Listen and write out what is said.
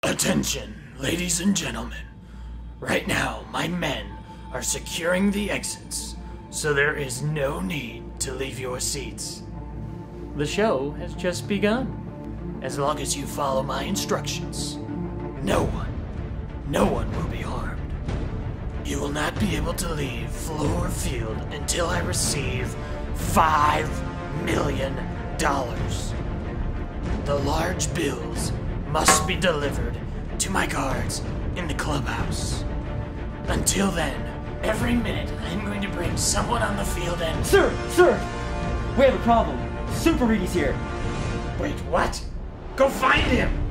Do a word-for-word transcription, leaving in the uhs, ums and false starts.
Attention, ladies and gentlemen. Right now, my men are securing the exits, so there is no need to leave your seats. The show has just begun. As long as you follow my instructions, no one, no one will be harmed. You will not be able to leave Fluor Field until I receive five million dollars. The large bills must be delivered to my guards in the clubhouse. Until then, every minute I'm going to bring someone on the field and... Sir! Sir! We have a problem. SuperReedy's here. Wait, what? Go find him!